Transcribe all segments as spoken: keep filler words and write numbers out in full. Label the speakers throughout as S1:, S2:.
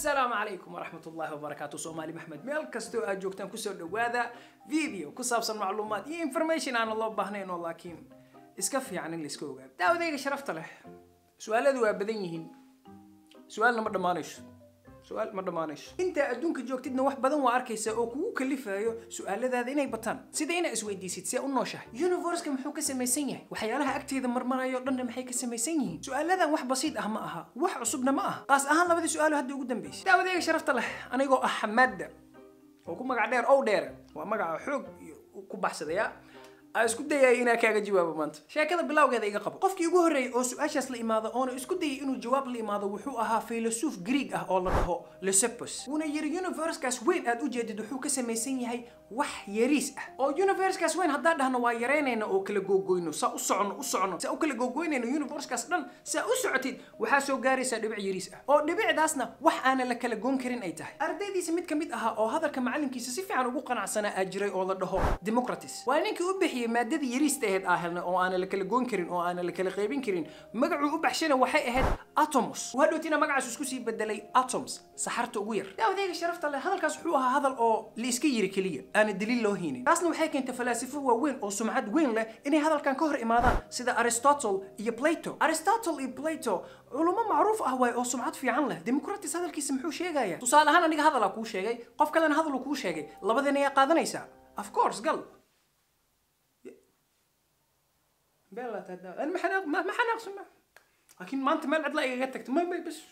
S1: السلام عليكم ورحمة الله وبركاته. سومالي محمد ميل كستو أجوكتان كسر دواذا فيديو كسابس المعلومات إيه information عن الله بهنين ولكن إسكفي عن اللي سكوجا. تاو ذيك شرفت له. سؤال ذو أبدينهن. سؤال نمر دمانش. سؤال مرة مانش أنت أدونك جوكتنا واحد بدن وأركيسة أو كو كلفة سؤال هذا ذي بطن سيدينا أسود دي ست سأقول نوشه يونيفرس كم حوك سميسينه وحيالها أكتر إذا مرمرة يقولنا محيك سميسينه سؤال هذا واحد بسيط أهمها واحد عصبنا معها قاس أهل لا بدي سؤاله هدي قدام بيس ده وذي شرفت له أنا يقول أحمد وكم مقعد دير أو دير ومقعد حوك كبحث ذي اسكو دايay ina kaaga jawaabo maanta sheekada bilowgeeda iga qabo qofkii ugu horeeyay oo su'aashaas la imaado oo isku dayay inuu jawaab la imaado wuxuu ahaa filosof Greek ah oo la dhaho Leucippus una yiri universe-kaas weyn aad u jeedid wuxuu ka samaysan yahay wax yariis ah oo universe-kaas weyn haddaan dhahno waa yareynayna oo kala googoyno sa u socono u socono sa u kala googoynayno universe-kaas dhan sa u socotid waxa soo gaaraysa dhibic yariis ah oo dhibicdaasna wax aan la kala goon karin ay tahay ardaydiisa mid kamid aha oo hadalka macalinkiisa si fiican ugu qanacsanaa ajiray oo la dhaho Democritus waa ninkii u bixiyay maadada yariista ahayd ahelna oo aan la kala goon karin oo aan la kala qaybin karin magacu u baxshana waxay ahayd atoms wadootina magacaas isku sii bedelay atoms saxarta ugu yar daawdeega sharafta leh hadalkaas wuxuu ahaa hadal oo la iska yiri kaliya aan daliil loo heenin taasna waxay keentay falaasifo waaweyn oo sumcad weyn leh inay hadalkan ka hor imaadaan sida Aristotle iyo Plato Aristotle iyo Plato culimo macruuf ah way oo sumcad fiican leh Democritus hadalkiisa muxuu sheegaya tusaale ahaan aniga hadal ku sheegay qof kalena hadal ku sheegay labadana ay qaadanaysa of course gal بلا تدا أنا محناق ما محناق سمع لكن ما أنت ما العدل إيه قتك ما ما بس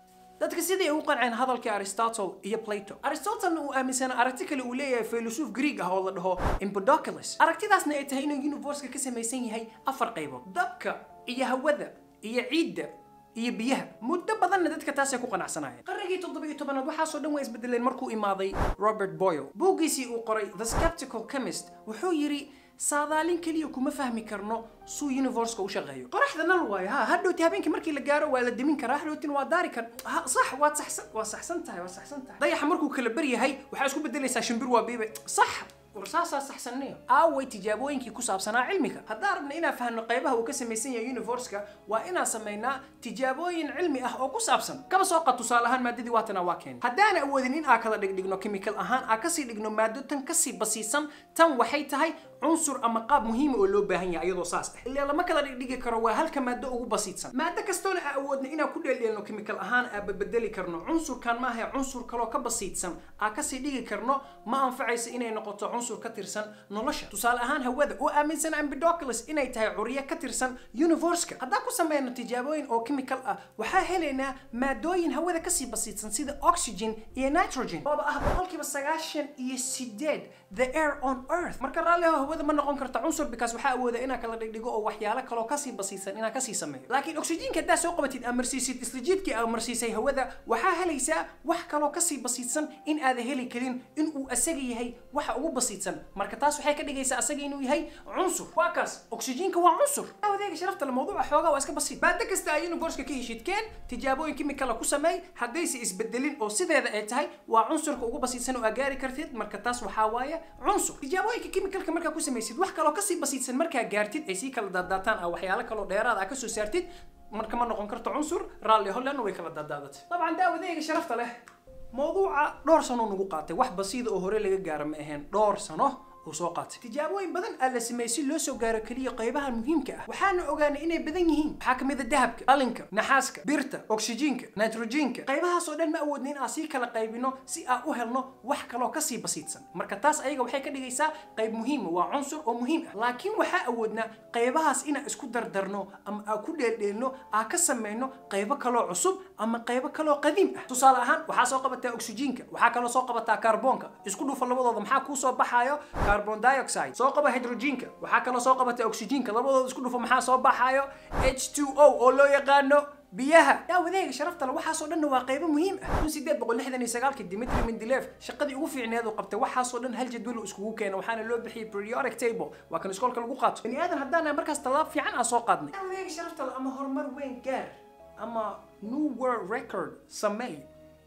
S1: ده تكسيدي هو قان عن هذا الكي أرسطاطل هي بلاتو أرسطاطل إنه مثلا أرتكل أولية فيلسوف غريق هو اللي هو إمبودوكلس أركتي ذا سنة إنه يونيفرس كسم يسني هي أفر قيبه دبكة هي هوذا هي عيدة هي بيها مدة بدلنا دتك تاسع كوقنا عسنايا قرقي تطبيق طبعا وحا صدق ويس بدل مركو إماضي روبرت بويل بوغيسي وقري The Skeptical Chemist وحو يري saadaalin kaliya kuma fahmi karno suu universe-ka u shaqeeyo qoraxdana way ha hadhowti habeenkii markii la gaaro waa la dimin karaa hadhowtin waa daari kar sax waa saxsan waa saxsan tahay waa saxsan tahay dayaxa markuu kala bar yahay waxa isku bedelaysaa shimbir waa biibe sax ورساسة صحسنية أو تجابوين كي كسب صناعة علمك هذا ربنا إنا فهم قيبها وكسميسية يونيفرسكا وإنا سمينا تجابوين علمي أه أو كسب صن كم سوق تصالحان مادة دي واتنا واكين هدانا أودين أكل دقنو كيميكال أهان أكسي دقنو مادة تنكسي بسيسا تن وحيتهاي عنصر أما قاب مهم ولو بهنيا أيضا صاص اللي لما كلا دقيقة كروا هل كمادة أو بسيطا مادة كستون أودنا إنا كل اللي إنه كيميكال أهان أبدلي كرنو عنصر كان ما هي عنصر كلو كبسيطا أكسي دقيقة كرنو ما أنفعيس إنا نقطة عنصر كترسن نولشة tusaale ahaan hawada oo aaminsan Empedocles inay tahay curiye ka tirsan universe-ka haddii ku sameeyno tijaabooyin oo chemical ah waxa heleynaa maadooyin hawada ka sii basiidsan sida oxygen iyo nitrogen oo ah boqolkiiba sagaashan iyo sideed the air on earth marka raaliha hawada ma noqon karto cunsur because waxa awooda inaa kala dhigdhigo oo waxyaalo kale oo ka sii basiidsan inaa ka sii sameeyo laakiin oxygen-ka daa soo qabatid amarsiisid isla jidkii amarsiisay hawada waxa helaysaa wax kale oo ka sii basiidsan in aad heli karin in uu asaga yahay waxa ugu basiidsan marka taas waxay ka dhigaysaa asaga inuu yahay cunsur waa kaas oxygen-ka waa cunsur awadeega sharafta la mawduuca xoogaa waa iska basiid baad kasta ay universe-ka ka heshidkeen tijaabooyin chemical ku sameey haddaysi isbedelin oo sideeda ay tahay waa cunsurka ugu basiidsan oo agaari kartid marka taas waxa waaye cunsur tijaabooyinka chemical-ka marka ku sameeysid wax kale oo ka sii basiidsan marka gaartid ay si kala daadaataan ah waxyaalo kale oo dheeraad ah ka soo saartid marka ma noqon karto cunsur raalli holan way kala daadaadatay طبعا daawadeega sharafta leh mawduuca dhowr sano nagu qaatay wax basiid oo hore laga gaaro ma ahayn dhowr sano وسوقات تجابوين بدن على سميسي لو سو غارو كليه قيبها المهمكه waxaana ogaanay inay badan yihiin waxa kamid ah dahabka qalinka naxaaska birta oxygenka nitrogenka qaybaha soo dhan ma awoodin in aan si kala qaybino si aan u helno wax kale oo ka sii basiidsan marka taas ayaga waxay ka dhigaysaa qayb muhiim ah waa cunsur oo muhiim ah laakiin waxa awoodna qaybahaas in aan isku dardarno ama aan ku dheeldheelno aan ka sameeyno qaybo kale oo cusub ama qaybo kale oo qadiim ah tusaale ahaan waxa soo qabataa oxygenka waxa kale oo soo qabataa kaarboonka isku dhufo labadooda maxaa ku soo baxayo carbon dioxide soo qaba hydrogenka waxa kale soo qabata oxygenka labadooda isku dhufo maxaa soo baxayo H two O oo loo yaqaano biyaha yaa wadeega sharafta la waxa soo dhan waa qayb muhiim ah kun sideed boqol lixdan iyo sagaal Dimitri Mendeleev shaqadii ugu fiicneed oo qabtay waxa soo dhan hal jadwal iskugu keenay waxaana loo bixiyay periodic table waa kan iskoolka lagu qaato bani aadan haddana markaas talaab fiican aan soo qaadnay yaa wadeega sharafta la ama horumar weyn gaar ama new world record samay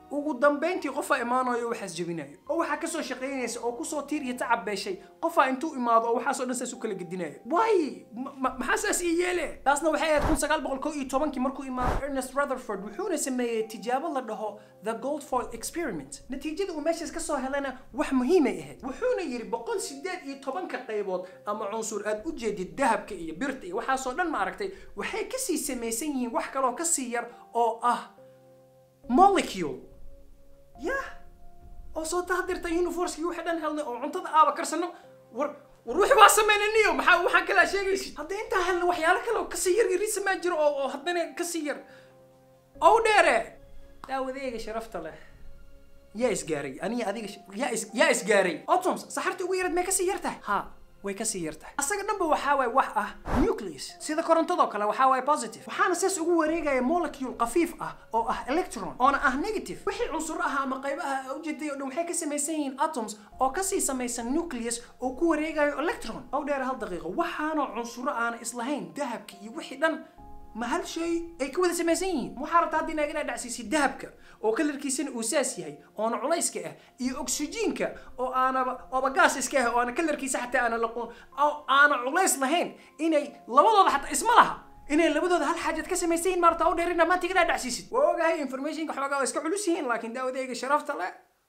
S1: ugu dambeyntii qofa imaanayo waxaas jabinayo oo waxa ka soo shaqeynaysa oo ku soo tiir iyo tacab beeshay qofa intuu imaado oo waxa soo dhan saas u kala gidinayo way maxaa saas ii yeelay taasna waxay ahayd kun sagaal boqol kow iyo tobankii markuu imaado Ernest Rutherford wuxuuna sameeyay tijaabo la dhaho the gold foil experiment natiijada uu meeshaas ka soo helana wax muhiim ay ahayd wuxuuna yiri boqol sideed iyo tobanka qaybood ama cunsur aad u jeedid dahabka iyo birta iyo waxa soo dhan ma aragtay waxay ka sii sameeysan yihiin wax kale oo ka sii yar oo ah molecule yeah oo soo tahdirta universe-kii waxa dhan helnay oo cuntada aaba karsano war وروح واسمين النيو محا وحن كلا شيء قيش هذا أنت هل وحيالك لو كسير يريس ما جرو أو هذا كسير أو داره لا وذيك شرفت له يا إسقاري أنا هذيك يا إس يا إسقاري أطمس سحرت ويرد ما كسيرته ها ويكسيرته أصلا نبى وحاوي وحة نيوكليس سيدا كورنتو كلا وحاوي بوزيتيف وحنا ساس أقوى ريجا مولكيول خفيف أه أو أه إلكترون أنا أه نيجاتيف وحي عنصرها مقايبها أو جدي إنه حكي سميسين أتومز أو كسي سميسين نيوكليس أو قوى ريجا إلكترون أو داير هالدقيقة وحنا عنصرها أنا إصلاحين ذهب كي وحي دن ما هالشيء أي كوذا سماسين محارة هذه ناقنا دعسيسي ذهبك أو كل الكيسين أساسي هي أو أنا علايسك إيه أكسجينك أو أنا أو بقاسسك أو أنا كل الكيس حتى أنا لقون أو أنا علايس لهين إني لبضوا حتى اسم لها إني لبضوا هالحاجة كسماسين مرة أو ديرنا ما تقدر دعسيسي ووجه هي إنفورميشن كحاجة ويسك علوسين لكن ده وذيك شرفت له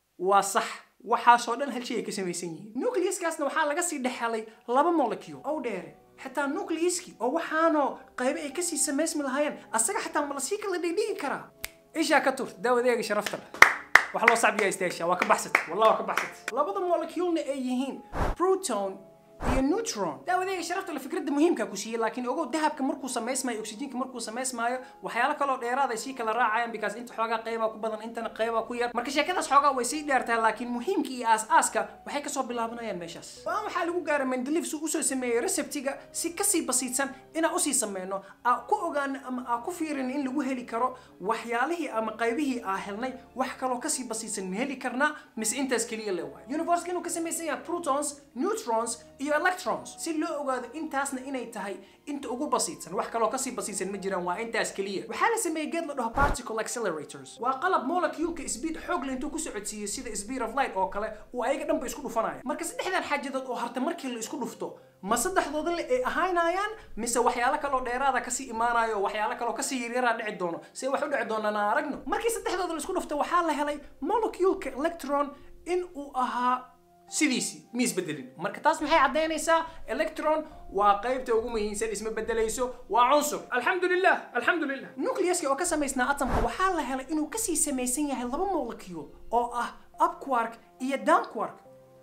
S1: وصح وحاصلنا هالشيء كسماسين نوكليس كاسنا وحال قصي دحالي لبا مولكيول أو ديري حتى النوكليسكي أو وحانو قيب أي كسي سميس من الهاين أصلا حتى ملاسيك اللي ديدي كرا إيش يا كتور داو ذيك شرفت له وحلو صعب يا استيشا وكبحثت والله وكبحثت لابد مولكيولنا أيهين بروتون هي نيوترون داو ذيك شرفت له فكرة مهم ككوشية لكن أقول ذهب كمركو سميس ماي أكسجين كمركو سميس ماي وحيالك لو ديرا ذا شيء كلا راعي بيكاز أنت حاجة قيمة كبدن أنت قيمة كوير مركز كذا حاجة ويسي ديرتها لكن مهم كي أس أسكا وحيك صوب بالله يا مشاس وأنا حالو جار من دليف سو أسو سمي ريسبتيجا سكسي بسيطا أنا أسي سمينه أكو أوجان أم أكو فيرن إن لو هلي كرو وحياله أم قيبه أهلني وحكلو كسي بسيطا مهلي كرنا مس أنت سكلي اللي هو يونيفرس كانوا كسمي سيا بروتونز نيوترونز إيو إلكترونز si loo ogaado intaasna inay tahay inta ugu basiidsan wax kale oo ka sii basiidsan ma jiraan waa intaas kaliya waxa la sameeyay geed la dhaho particle accelerators waa qalab molecule-ka speed xoog leh intuu ku socodsiiyo sida speed of light oo kale oo ayaga dhanba isku dhufanaya marka saddexdan xaajadood oo harta markii la isku dhufto ma saddexdooda la ay ahaynayaan mise waxyaalo kale oo dheeraada ka sii imaanayo waxyaalo kale oo ka sii yaryara dhici doono si wax u dhici doonana aragno markii saddexdooda la isku dhufto waxa la helay molecule-ka electron in uu ahaa sidiisi miis bedelin marka taas maxay cadeynaysaa electron waa qaybta ugu muhiimsan isma bedelayso waa cunsur alxamdulillah alxamdulillah nucleuska oo ka samaysnaa atomka waxaa la helay inuu ka sii samaysan yahay laba molecule oo ah up quark iyo down quark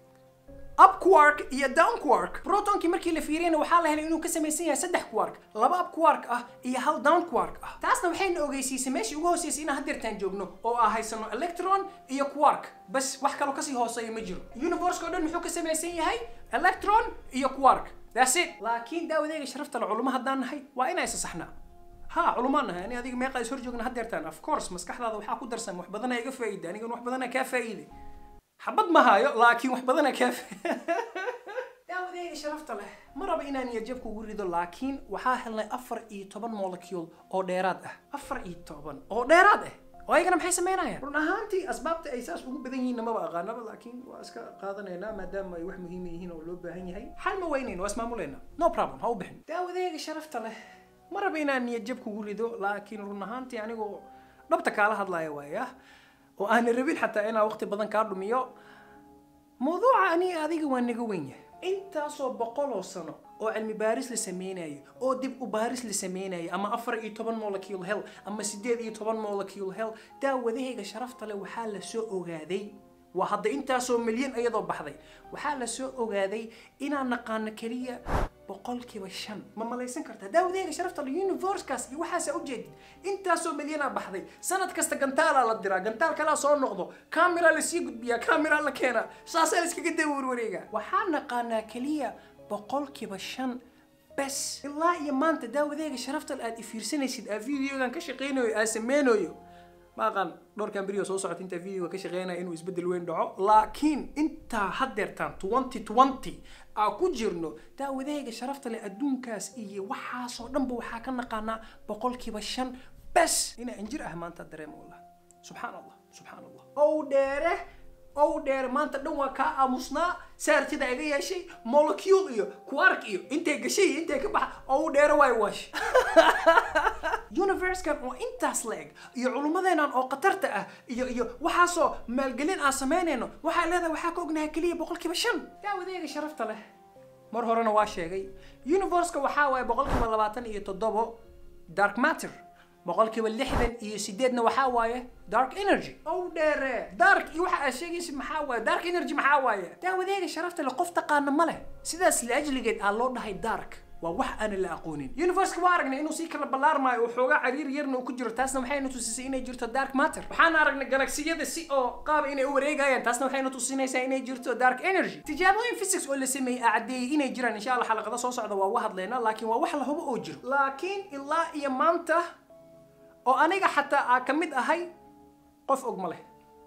S1: up quark iyo down quark protonki markii la fiiriyana waxaa la helay inuu ka samaysan yahay saddex quark laba up quark ah iyo hal down quark ah taasna waxayna ogeysiisay meeshii ugu hooseysay inaan haddeertaan joogno oo ah haysano electron iyo quark bas wax kaloo kasii hooseeya ma jiro universe-ka oo dhan muxuu ka samaysan yahay electron iyo quark that's it laakiin daawadeega sharafta la culimo haddaan nahay waa inay sasaxnaa ها علماءنا يعني هذيك ما يقايس هرجونا هديرتان of course مسكح هذا وحا ku darsan wax badan ay ga faa'iido aniga wax badan ka faa'iido حبض ما هايو لكن wax badan كيف داودي شرفت له مرة بينا نيجيبك وقولي لكن waxaa helnay afar iyo toban molecule oo dheeraad ah afar iyo toban oo dheeraad ah oo ayagana maxay sameynayaan run ahaantii asbaabta ay saas ugu badan yihiin ma aqaanaba laakiin waa iska qaadanaynaa maadaama ay wax muhiim yihiin oo loo baahan yahay xal ma weynayn waa ismaamuleena no problem ha u bixin daawadayga sharafta leh مرة بينا نيجيبك وقولي laakiin run ahaantii anigoo dhabta kala hadlayo waaya وأنا ربيل حتى أنا وقت بدن كاردو ميو موضوع أني هذيك وين نجوينه أنت صوب بقولو سنة أو علم باريس لسميناي أو دب باريس لسميناي أما أفر إيه طبعا مولكيول هيل أما سديد إيه طبعا مولكيول هيل دا وذيه شرفت له وحال سوء هذي وهذا أنت صوب مليون أيضا بحذي وحال سوء هذي إن نقان كلية بقولك وشن ما ملايسن كرتها دا وذيه شرفت له يونيفرس كاس وحاس أوجد أنت صوب مليون بحذي سنة كست جنتال على الدرا جنتال كلا صار نقضه كاميرا لسيجود بيا كاميرا لكينا ساسلس كي قد وروريجا وحال نقان كلية بقولك وشن بس الله يا مانت دا وذيه شرفت الآن في سنة سيد فيديو كان كشقينه أسمينه ما قال دور كان بريو سو سocot inta video ka shaqeynaa inuu isbedel weyn dhaco laakiin inta hadeertan twenty twenty aa ku jirno daawadayga sharafta leh adduunkaas iyo waxa soo dhanba waxa ka naqaana boqolkiiba shan bas ina injir ah maanta dareemo wallah subhanallah subxaan allah ow dheere ow dheere maanta dhan waa kaa aamusnaa saartida iga yeeshay molecule iyo quark iyo intay gashay iyo intay ka baxa ow dheere waay waash universe-kan oo intaas la eg iyo culummadeenan oo qatarta ah iyo iyo waxaasoo maalgelin aan samaynayno waxaa leedahay waxaa ka ognahay keliya boqolkiiba shan daawadeega sharafta leh mar horena waa sheegay universe-ka waxaa waaye boqolkiiba labaatan iyo toddobo dark matter boqolkiiba lixdan iyo sideedna waxaa waaye dark energy ow dheere dark iyo waxa aad sheegaysid maxaa waaye dark energy maxaa waaye daawadeega sharafta leh qof taqaana ma leh sidaas laajligeed aa loo dhahay dark waa wax aan la aqoonin universe-ka waa aragnay inuu sii kala ballaarmaayo oo xoogaa cariir yarna uu ku jiro taasna waxayna tusisay inay jirto dark matter waxaan aragnay galaksiyada si oo qaab inay u wareegayaan taasna waxayna tusinaysaa inay jirto dark energy tijaabooyin physics oo la sameeyey aa caddeeyey inay jiraan insha allah xalaqada soo socda waa uga hadlaynaa laakiin waa wax la hubo oo jiro laakiin ilaa iyo maanta oo aniga xataa aa ka mid ahay qof og ma leh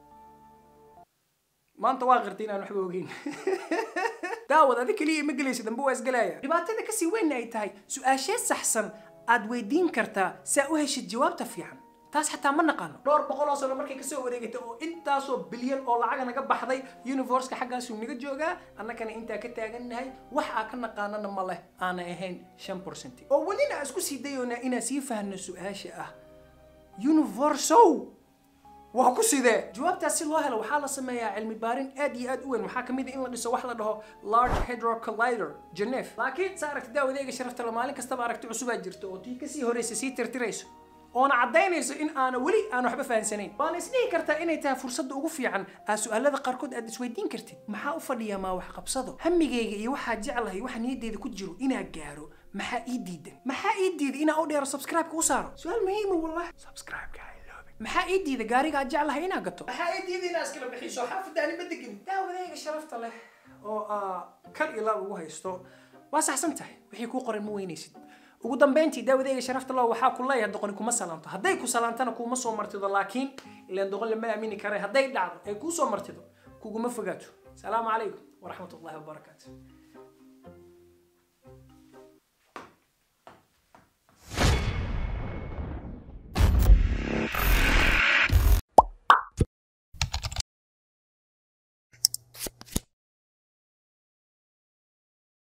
S1: maanta waa qirtay inaan waxba ogeyn daawad adi keliya ma gelaysid damba waa isgalaya dhibaatada kasii weynna ay tahay su-aashee saxsan aad weydiin kartaa saa u heshid jawaabta fiican taas xataa ma naqaano dhowr boqol oo sano markay kasoo wareegatay oo intaasoo bilyan oo lacaga naga baxday universe-ka xaggaasuu naga joogaa annakana intaa ka taagannahay wax aa ka naqaanana ma leh aanay ahayn shan percent oo welina isku sii dayoonaa inaan sii fahno su-aasha ah universow waa ku sidee jawaabtaas si loo helo waxaa la sameeyaa cilmi baarin aad iyo aad u weyn waxaa ka mid ah in la dhiso wax la dhaho large hadron collider Geneva laakiin saa aragti daawadeega sharafta la maalin kastaba aragti cusubaa jirto oo tii kasii horeysa sii tirtirayso oona caddaynayso in aana weli aan waxba fahansanayn waana isdhihi kartaa inay tahay fursadda ugu fiican aa su-aalada qaarkood aad isweydiin kartid maxaa u fadhiyaa maa wax qabsado hamigayga iyo waxaa jeclahay waxa niyaddeeda ku jiro inaa gaaro maxaa ii diidan maxaa ii diiday inaa u dheero subscribe-ka u saaro su-aal muhiima wallahi subscribe-ka maxaa ii diiday gaariga aad jeclahay inaa gato maxaa ii diiday inaa iskala bixiso xaafadda ani ma degin daawadeega sharafta leh oo kal ilaa ugu haysto waa saxsan tahay wixii kuu qoran ma weynaysid ugu dambeyntii daawadeega sharafta leh waxaa ku leeyahay doqoni kuma salaanto hadday ku salaantana kuuma soo martido laakiin ilaan doqon lama aamini karay hadday dhacdo ay kuu soo martido kuguma fogaato salaamu calaykum waraxmatullahi wabarakaatu